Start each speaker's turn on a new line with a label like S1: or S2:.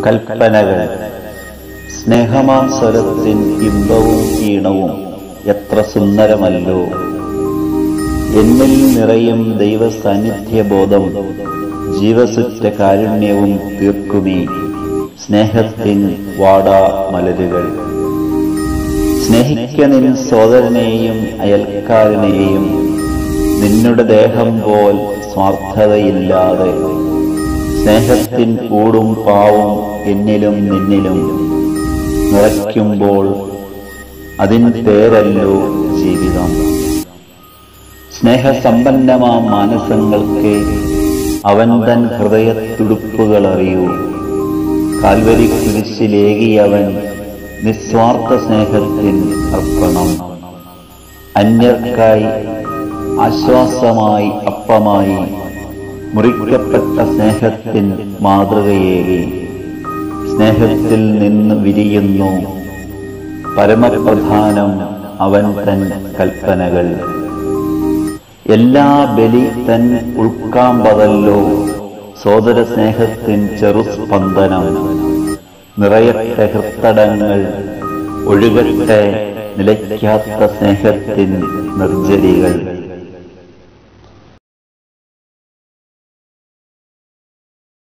S1: കൽപ്പനകൾ. സ്നേഹമാം സ്വരത്തിൻ ഇമ്പവും ഈണവും എത്ര സുന്ദരമല്ലോ. എന്നിൽ നിറയും ദൈവ സാന്നിധ്യബോധം ജീവസുറ്റ കാരുണ്യവും തീർക്കുമീ സ്നേഹത്തിൻ വാടാ മലരുകൾ. സ്നേഹിക്ക നിൻ സോദരനെയും അയൽക്കാരനെയും നിന്നുടെ ദേഹം പോൽ സ്വാർത്ഥതയില്ലാതെ. സ്നേഹത്തിൻ കൂടും പാവും എന്നിലും നിന്നിലും നിറയ്ക്കുമ്പോൾ അതിൻ പേരല്ലോ ജീവിതം. സ്നേഹസമ്പന്നമാം മാനസങ്ങൾക്ക് അവൻ തൻ ഹൃദയത്തുടുപ്പുകൾ അറിയൂ. കാൽവരി കുരിശിലേകിയവൻ നിസ്വാർത്ഥ സ്നേഹത്തിൻ അർപ്പണം. അന്യർക്കായി ആശ്വാസമായി അപ്പമായി മുറിക്കപ്പെട്ട സ്നേഹത്തിൻ മാതൃകയേകി. സ്നേഹത്തിൽ നിന്ന് വിരിയുന്നു പരമപ്രധാനം അവൻ തൻ കൽപ്പനകൾ. എല്ലാ ബലി തൻ ഉൾക്കാമ്പതല്ലോ സോദര സ്നേഹത്തിൻ ചെറുസ്പന്ദനം. നിറയട്ടെ ഹൃത്തടങ്ങൾ, ഒഴുകട്ടെ നിലയ്ക്കാത്ത സ്നേഹത്തിൻ നിർജ്ജരികൾ.